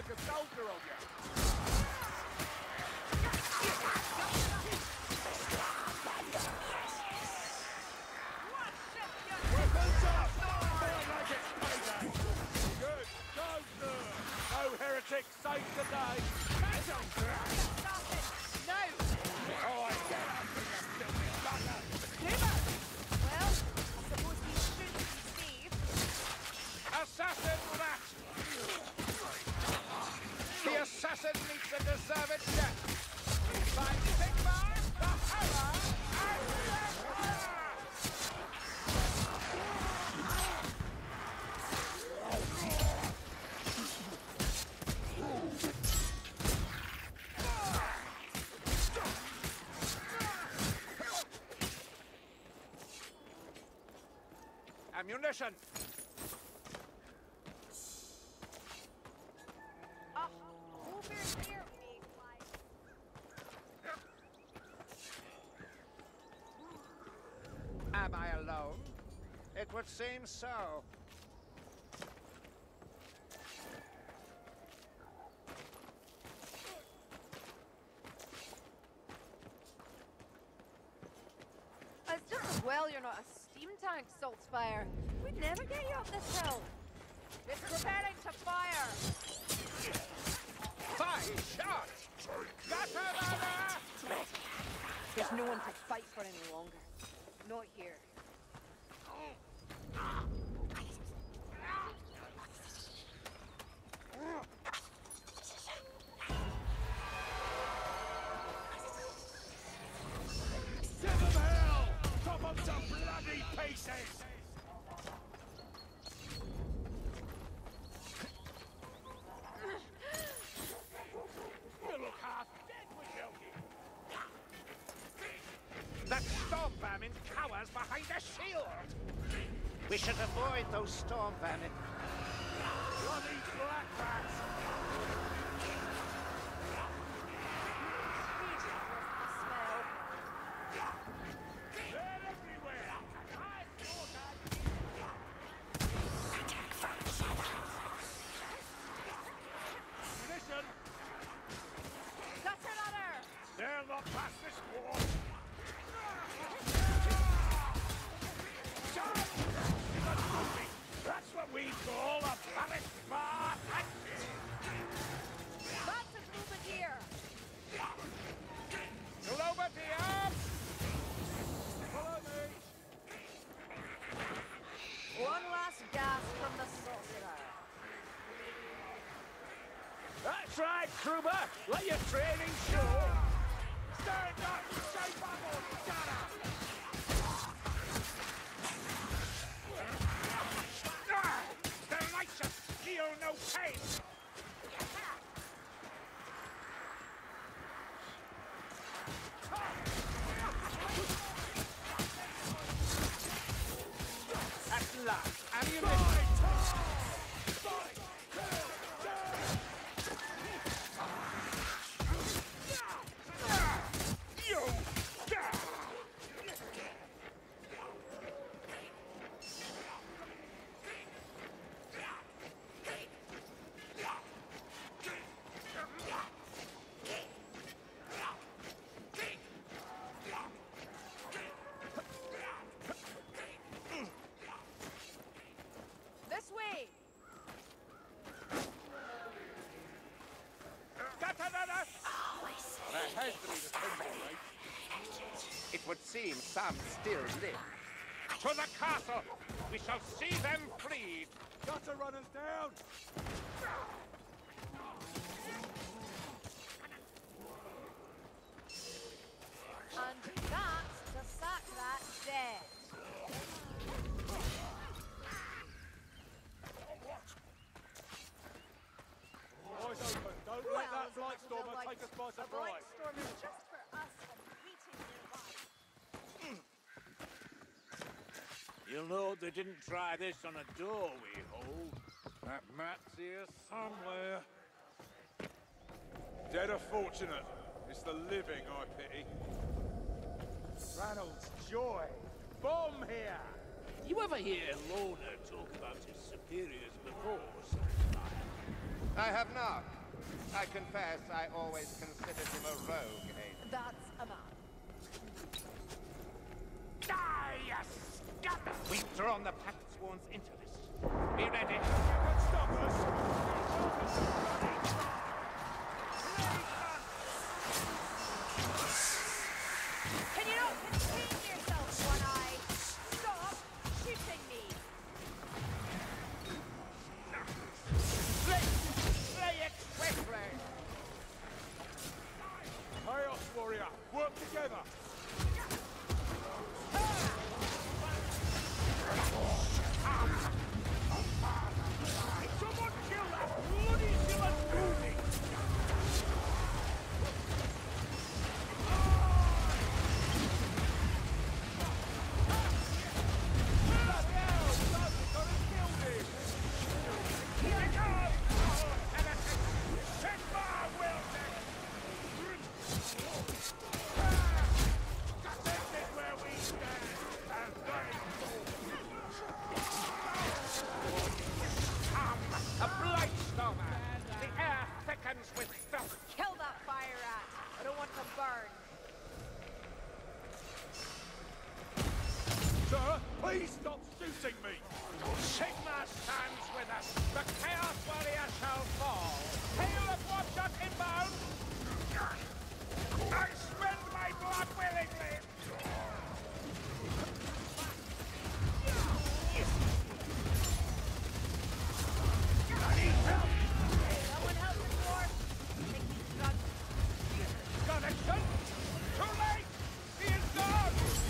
like a soldier on you. Weapons up! Feel like it's payday. Good. Go, sir. No heretic safe today. Catch 'em. Stop it! No! Oh, I get up, you filthy bugger. Timber! Well, I suppose we should be Steve. Assassin rat! The assassin needs to deserve it yet. By Sigmar, the Hammer, and the Emperor! Ammunition! Over here, big wife. Am I alone? It would seem so. It's just as well you're not a steam tank, Saltzfire. We'd never get you up this hill. It's preparing to fire. 5 shots! Got another! There's no one to fight for any longer. Not here. Give them hell! Chop them to bloody pieces! You look half dead with Yogi. That storm vermin cowers behind a shield! We should avoid those storm vermin. Bloody black bats! They're everywhere! I saw that! Munition! That's another! They'll not pass this wall! That's what we call a planet bar! Lots of movement here! Over to you! Follow me! One last gasp from the sorcerer. That's right, Kruber! Let your training show! Stand up! Shape up or shut up! The righteous feel no pain! At last, ammunition! This way! Got another! That has to be the symbol, right? It would seem some still live. To the castle! We shall see them freed! Got to run us down! And that's to sack that dead. Eyes open. Don't let that Blightstormer take us by surprise. A Blightstormer just for us and waiting nearby. You'll know they didn't try this on a door we hold. That map's here somewhere. Dead are fortunate. It's the living I pity. Ranald's joy. Bomb here! You ever hear Lorna talk about his superiors before? I have not. I confess I always considered him a rogue, Aiden. That's a man. Die, you scum! We've drawn the Pactsworns into this. Be ready. You can stop us! Can you not contain yourself, One Eye? Stop shooting me! Slay it swiftly! Chaos Warrior, work together! Someone kill that bloody human booty! A blight stormer! The air thickens with filth! Kill that fire rat! I don't want to burn. Sir, please stop shooting me! Sigma stands with us! The Chaos Warrior shall fall! Hail of Watchot inbound! I spend my blood willingly! Someone help the dwarf! Think he's got Connection! Too late! He is gone!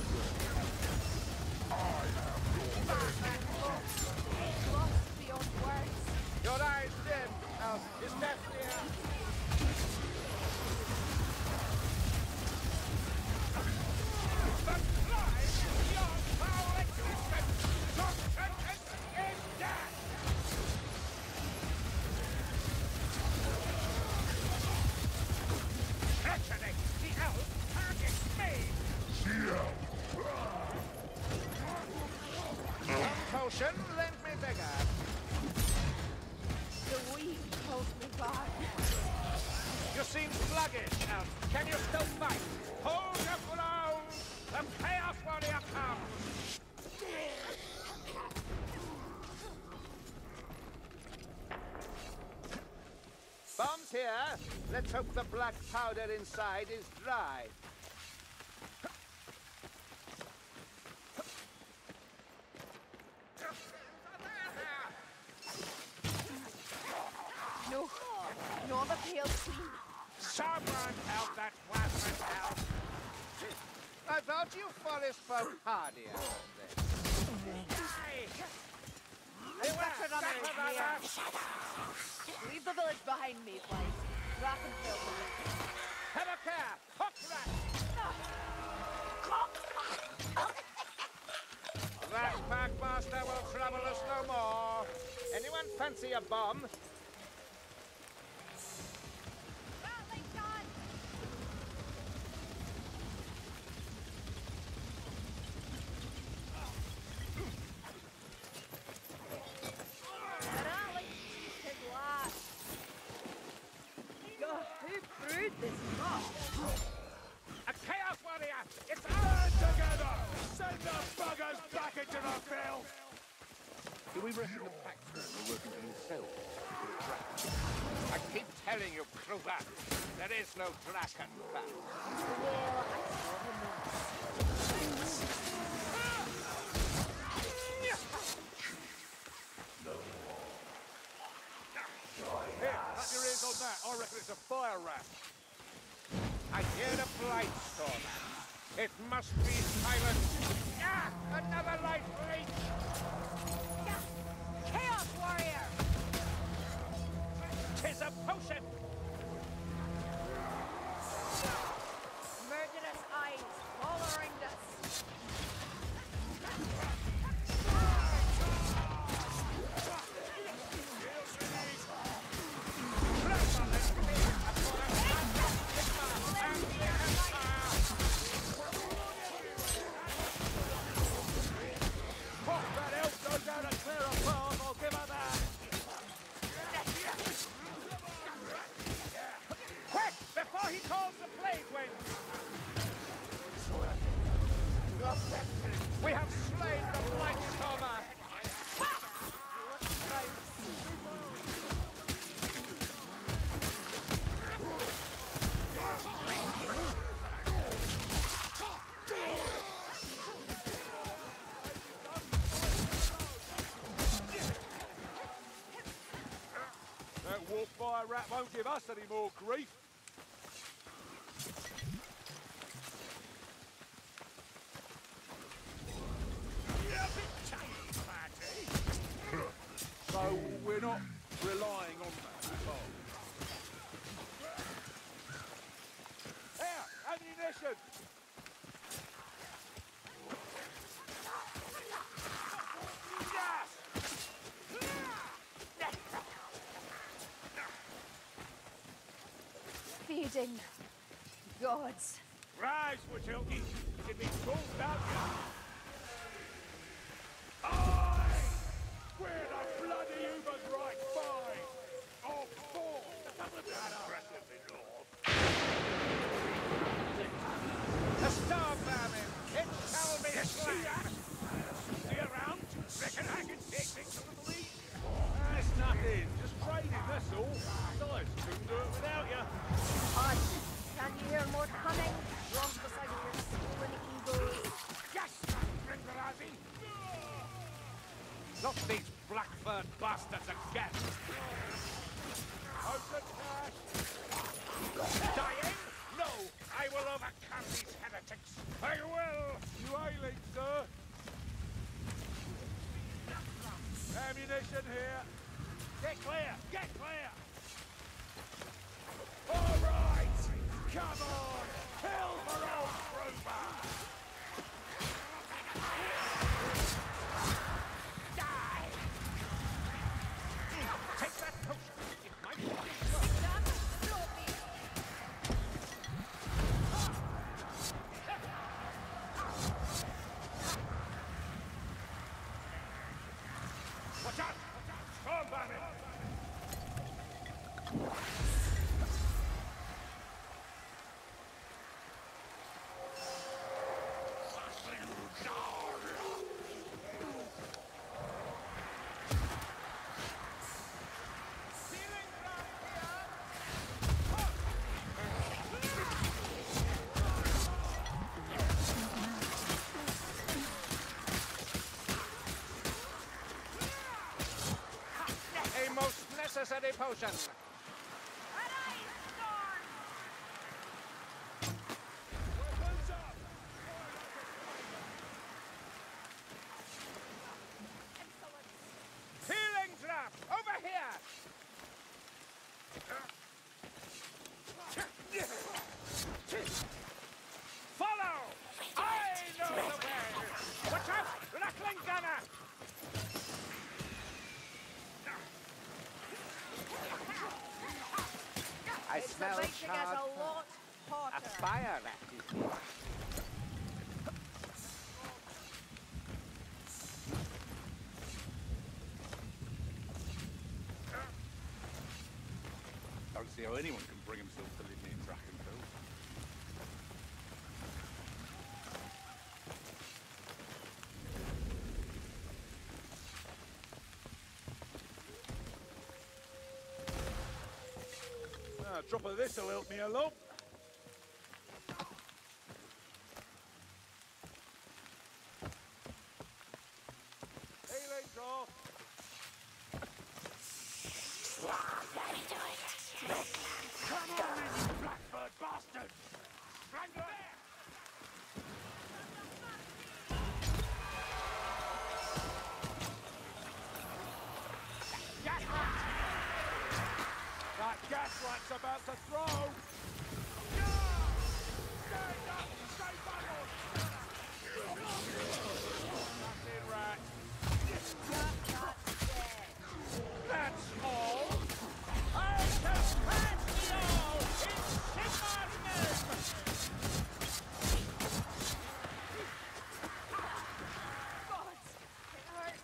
lost beyond words. Your eyes dim, Elf. His death near. The crime beyond foul existence! Your sentence is death! Treachery! The elf targets me! Some potion, lend me vigor. The weak holds me back. You seem sluggish, Elf. Can you still fight? Hold your ground! The Chaos Warrior comes! Bombs here. Let's hope the black powder inside is dry. No, not the pale queen. Someone help that plasmid elf! I thought you forest folk hardier than this. Better run out of here. Leave the village behind me, please. Drakenfeld village. Have a care! Hook rat! That Packmaster will trouble us no more. Anyone fancy a bomb? Battling done! Rally, his last. Who brewed this muck? A Chaos Warrior! It's Stand together! Send the buggers back into the field! Do we reckon the Packmen are working for themselves? I keep telling you, Kruger, there is no Draken back. Well, I saw him once. Here, cut your ears on that. I reckon it's a fire rat. I hear a blight stormer. It must be silent. Ah! Another life leech! Chaos Warrior! 'Tis a potion! Murderous eyes all around us. fire rat won't give us any more grief. So we're not relying on that at all. Here, ammunition! Feeding gods. Rise, Wachilki. It be called out ya. Aye! Where the bloody Uber's right by? Oh, four! The star famine! It shall be slain! See around? Reckon I can take things a little easier? That's nothing. Just trading, that's all. Besides, couldn't do it without you. Hush! Can you hear more coming? Drunk beside your stolen eagles. Yes, Ringarazzi! Not these black-furred bastards again! Open cash. Dying? No! I will overcome these heretics! I will! You ailing, sir? Ammunition here. Get clear! Get clear! All right! Come on! Kill for old Grover! Die! Take that potion! It might be Watch out! Storm Banner! A most necessary potion! Weapons up! Healing drop! Over here! Follow! I know the way! Watch out! Rattling gunner! I smell Making us charred a lot a hotter. fire rat is here. Don't see how anyone can bring himself to live near Drachenfeld. A drop of this will help me along. Healing drop. Come on in, you blackbird bastard! Strangler! That gaslight's about to throw! Stand up! Stay back! Nothing, rat. That's all! I shall crush you all in Sigmar's Gods, it hurts.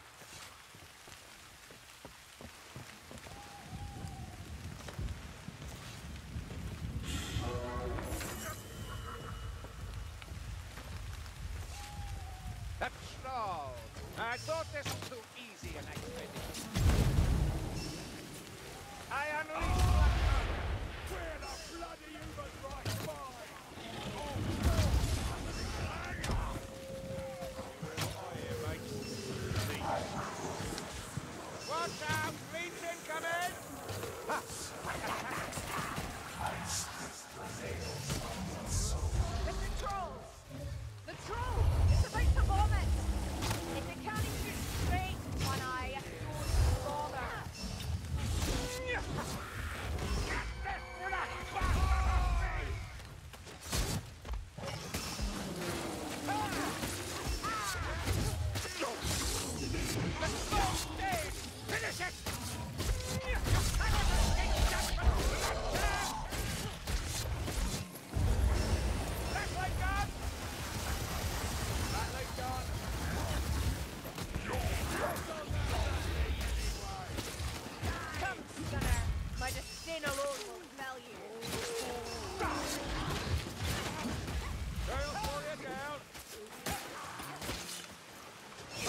That's all. I thought this was too easy an expedition. I unleash Blackburn. Where the bloody Uber's right by! Watch out! Legion coming! Ha!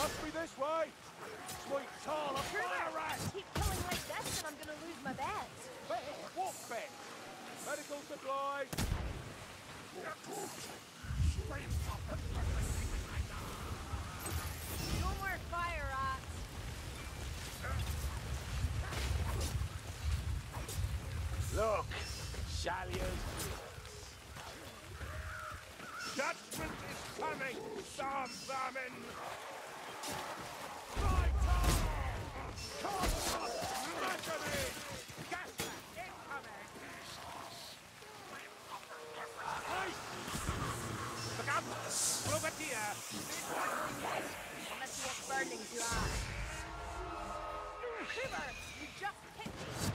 Must be this way. Sweet Tala, fire rat! Keep killing like this and I'm gonna lose my bets. What bet? Medical supplies. No more fire rats. Look, Shalia's. Judgment is coming, Psalm vermin! Right on! Come on! Smash 'em in! Gasper, incoming! Hey! Look out! Privateer! Unless you want burning to eyes. Shiver! You just hit me!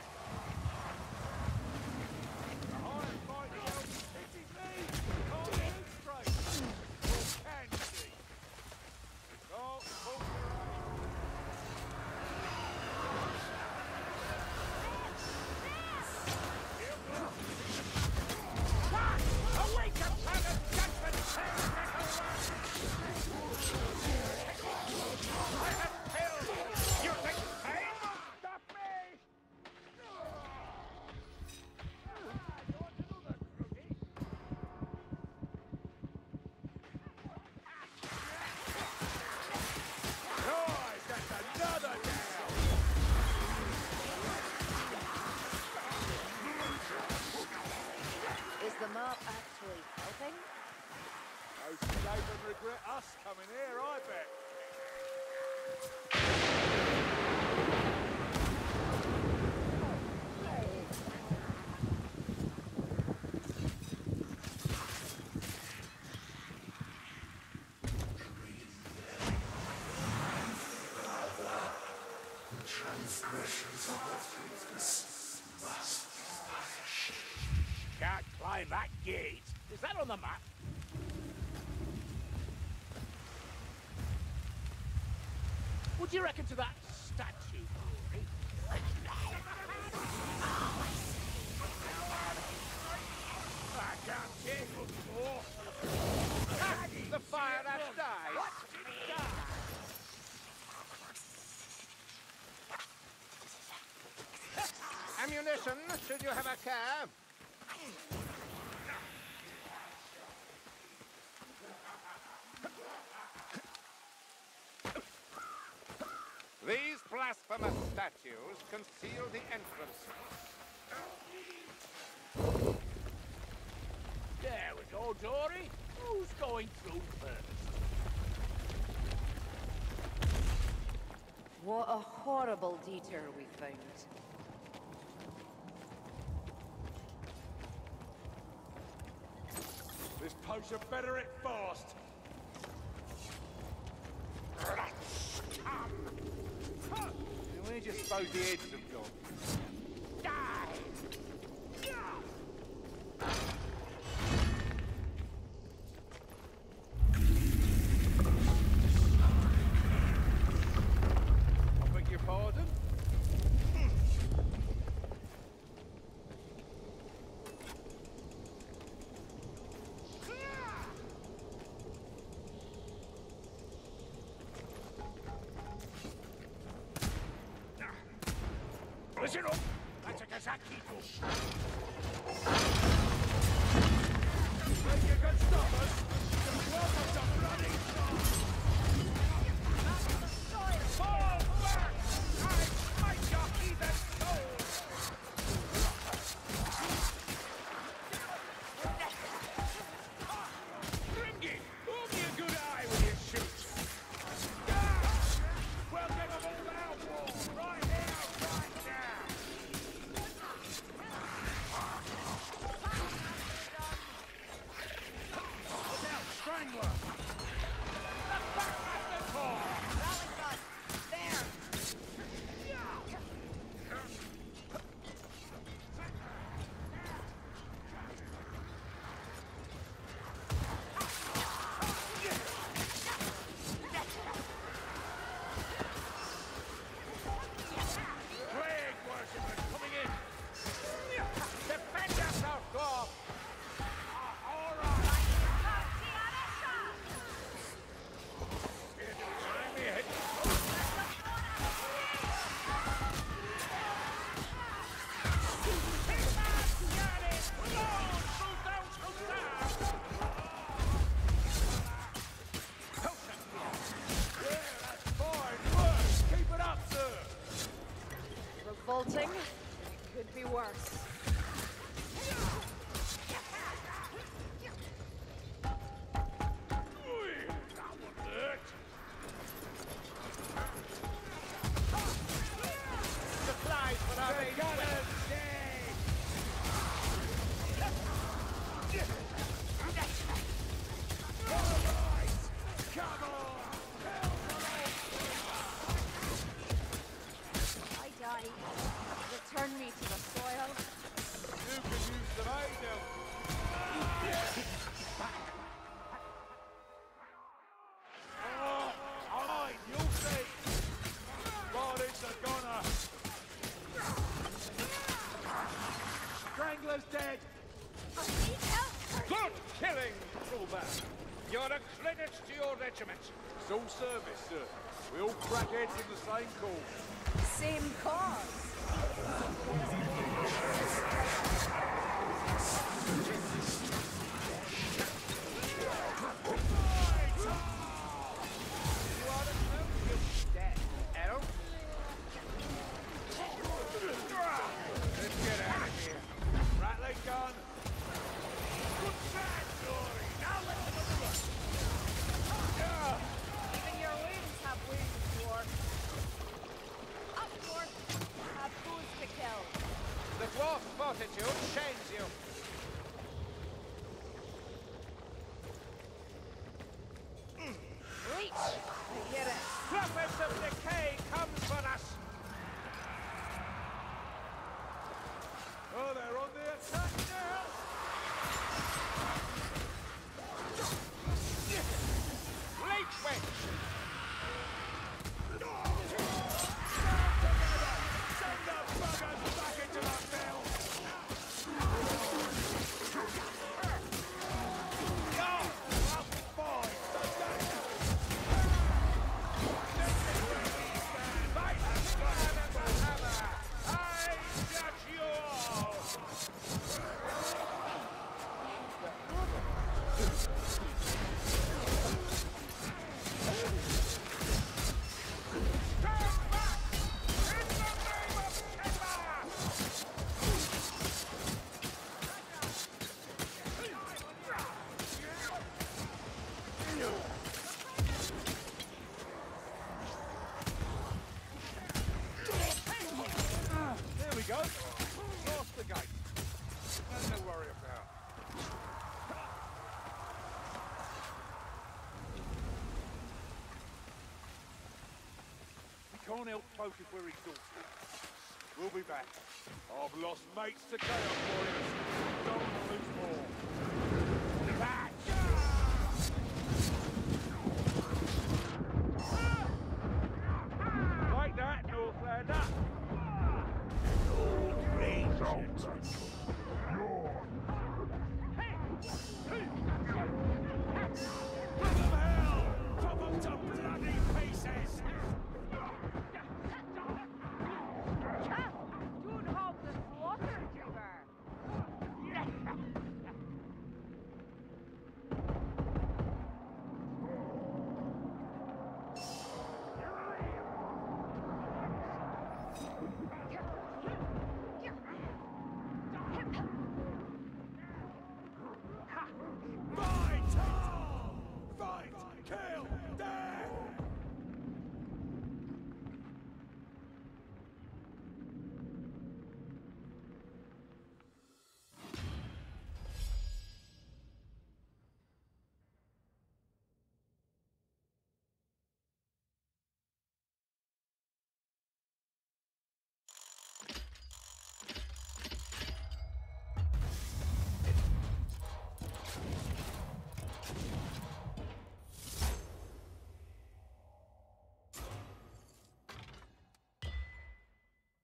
Iron fight help! This is me! Can't shoot straight! Or can she? Oh, pull your Awake, Planet Judgment! I have killed! You think pain will stop me? Nice! That's another down! Is the map actually helping? Those Skaven regret us coming here, I bet. Can't climb that gate. Is that on the map? What do you reckon to that statue, Rory? I can't take much more. The fire has died. Ammunition, should you have a care. These blasphemous statues conceal the entrance. There we go, Dory. Who's going through first? What a horrible detour we found. This potion better it fast. And where do you suppose the heads have gone? I beg your pardon? fella's dead. I need help! Good killing, Truber. You're a credit to your regiment. It's all service, sir. We all crackheads in the same cause. Same cause. You are the most dead, Errol. Let's get out of here. Rattling gun. Good shot, Dory. Now let's have a look. Even your wings have wings, dwarf. Up north, have food to kill. The dwarf fortitude shames you. Reach! I get it. Prophets of decay comes for us. Oh, they're on the attack now. Late wait. Send the buggers back into the field. Go! Up boy! Fight the man and the hammer. I judge you all. Stand back! In the name of Timber! There we go. Cross the gate. Nothing to worry about. We can't help folk if we're exhausted. We'll be back. I've lost mates to chaos warriors. Don't want to lose more. Back!